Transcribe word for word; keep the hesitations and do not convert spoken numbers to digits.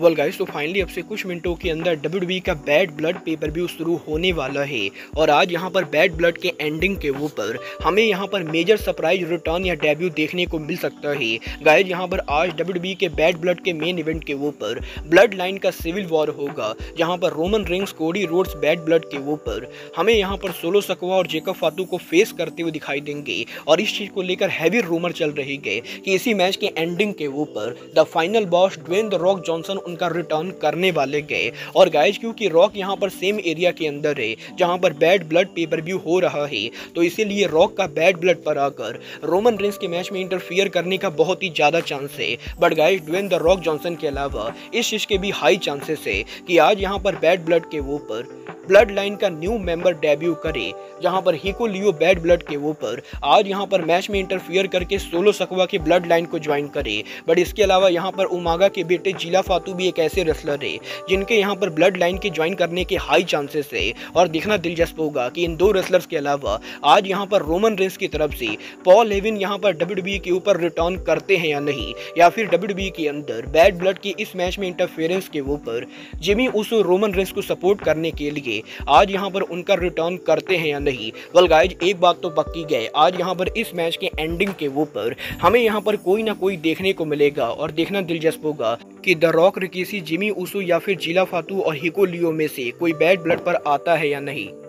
Well guys, तो finally अब से कुछ मिनटों के अंदर डब्ल्यूडब्ल्यूई का बैड ब्लड पे पर व्यू शुरू होने वाला है और आज यहाँ पर बैड ब्लड के एंडिंग के ऊपर हमें यहाँ पर मेजर सरप्राइज रिटर्न या डेब्यू देखने को मिल सकता है। गाइस, यहाँ पर आज डब्ल्यूडब्ल्यूई के बैड ब्लड के मेन इवेंट के ऊपर ब्लड लाइन का सिविल वॉर होगा, जहाँ पर Roman Reigns Cody Rhodes Bad Blood के ऊपर हमें यहाँ पर सोलो सकवा और जेकब फातू को फेस करते हुए दिखाई देंगे। और इस चीज को लेकर हैवी रूमर चल रही है कि इसी मैच के एंडिंग के ऊपर the final boss Dwayne the Rock Johnson उनका रिटर्न करने वाले गए। और गाइस, क्योंकि रॉक यहाँ पर सेम एरिया के अंदर है जहाँ पर बैड ब्लड पे पर व्यू हो रहा है, तो इसीलिए रॉक का बैड ब्लड पर आकर रोमन रिंग्स के मैच में इंटरफियर करने का बहुत ही ज्यादा चांस है। But guys, Dwayne the Rock Johnson के अलावा इस चीज के भी हाई चांसेस है कि आज यहाँ पर बैड ब्लड के ऊपर ब्लड लाइन का न्यू मेंबर डेब्यू करे, जहां पर हिको लियो बैड ब्लड के ऊपर आज यहां पर मैच में इंटरफियर करके सोलो सकवा के ब्लड लाइन को ज्वाइन करे। बट इसके अलावा यहां पर उमागा के बेटे जिला फातू भी एक ऐसे रेसलर है जिनके यहां पर ब्लड लाइन के ज्वाइन करने के हाई चांसेस है। और देखना दिलचस्प होगा कि इन दो रेसलर्स के अलावा आज यहां पर रोमन रिंग्स की तरफ से पॉल हेवन यहां पर डब्ल्यूडब्ल्यूई के ऊपर रिटर्न करते हैं या नहीं, या फिर डब्ल्यूडब्ल्यूई के अंदर बैड ब्लड की इस मैच में इंटरफेरेंस के ऊपर जिमी उसो रोमन रिंग्स को सपोर्ट करने के लिए आज यहां पर उनका रिटर्न करते हैं या नहीं। वेल गाइस, एक बात तो पक्की गए, आज यहां पर इस मैच के एंडिंग के ऊपर हमें यहां पर कोई ना कोई देखने को मिलेगा। और देखना दिलचस्प होगा कि the Rock, Rikishi, Jimmy Uso या फिर जिला फातू और हिको लियो में से कोई बैड ब्लड पर आता है या नहीं।